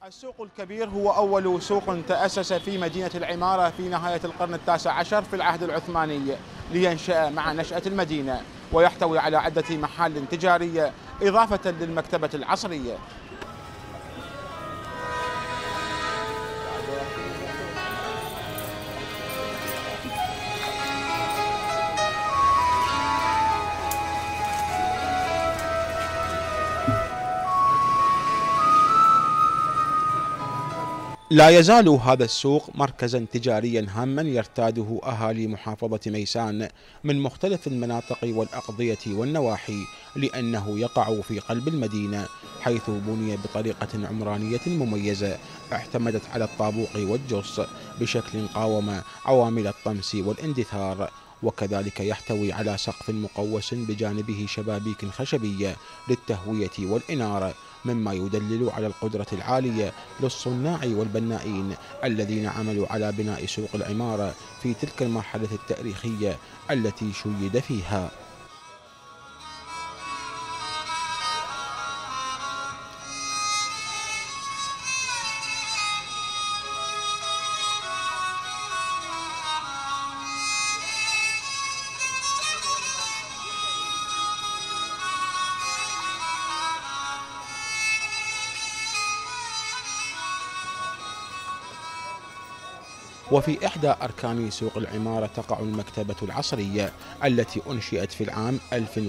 السوق الكبير هو أول سوق تأسس في مدينة العمارة في نهاية القرن التاسع عشر في العهد العثماني لينشأ مع نشأة المدينة، ويحتوي على عدة محال تجارية إضافة للمكتبة العصرية. لا يزال هذا السوق مركزا تجاريا هاما يرتاده أهالي محافظة ميسان من مختلف المناطق والأقضية والنواحي، لأنه يقع في قلب المدينة، حيث بني بطريقة عمرانية مميزة اعتمدت على الطابوق والجص بشكل قاوم عوامل الطمس والاندثار، وكذلك يحتوي على سقف مقوس بجانبه شبابيك خشبية للتهوية والإنارة، مما يدلل على القدرة العالية للصناع والبنائين الذين عملوا على بناء سوق العمارة في تلك المرحلة التاريخية التي شيد فيها. وفي إحدى أركان سوق العمارة تقع المكتبة العصرية التي أنشئت في العام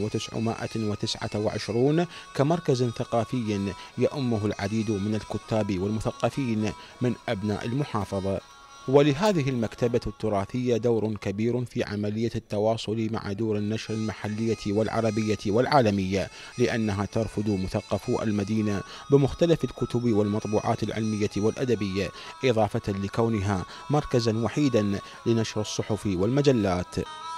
1929 كمركز ثقافي يؤمه العديد من الكتاب والمثقفين من أبناء المحافظة. ولهذه المكتبة التراثية دور كبير في عملية التواصل مع دور النشر المحلية والعربية والعالمية، لأنها ترفد مثقفو المدينة بمختلف الكتب والمطبوعات العلمية والأدبية، إضافة لكونها مركزا وحيدا لنشر الصحف والمجلات.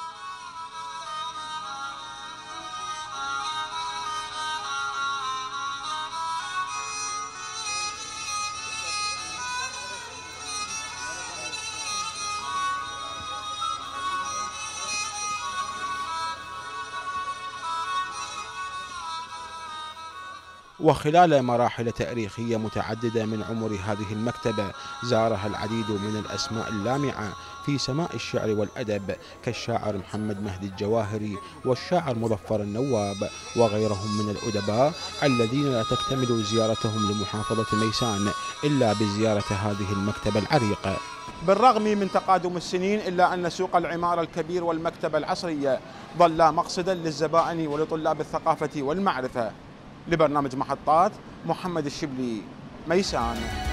وخلال مراحل تاريخية متعددة من عمر هذه المكتبة زارها العديد من الأسماء اللامعة في سماء الشعر والأدب كالشاعر محمد مهدي الجواهري والشاعر مظفر النواب وغيرهم من الأدباء الذين لا تكتمل زيارتهم لمحافظة ميسان إلا بزيارة هذه المكتبة العريقة. بالرغم من تقادم السنين إلا أن سوق العمارة الكبير والمكتبة العصرية ظلا مقصدا للزبائن ولطلاب الثقافة والمعرفة. لبرنامج محطات، محمد الشبلي، ميسان.